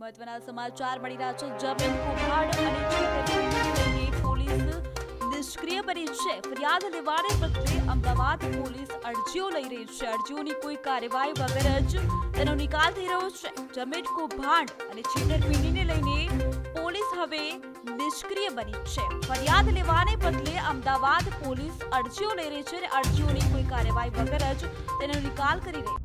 મહત્વના સમાચાર મળી રહ્યા છે। જમીન કૌભાંડ અને છેતરપિંડીને લઈને પોલીસ નિષ્ક્રિય બની છે। ફરિયાદ લેવાને બદલે અમદાવાદ પોલીસ અરજીઓ લઈ રહી છે। અરજીઓની કોઈ કાર્યવાહી વગર જ તેનો નિકાલ થઈ રહ્યો છે। જમીન કૌભાંડ અને છેતરપિંડીને લઈને પોલીસ હવે નિષ્ક્રિય બની છે। ફરિયાદ લેવાને બદલે અમદાવાદ પોલીસ અરજીઓ લઈ રહી છે અને અરજીઓની કોઈ કાર્યવાહી વગર જ તેનો નિકાલ કરી રહી છે।